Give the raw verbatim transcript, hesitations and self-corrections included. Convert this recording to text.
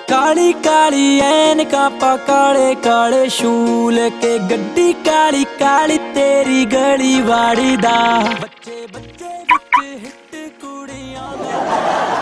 काली काली ऐनका पा काले काले शूल के गड्डी काली काली तेरी गली वाड़ी दा बच्चे बच्चे विच हिट कुड़ियां दे।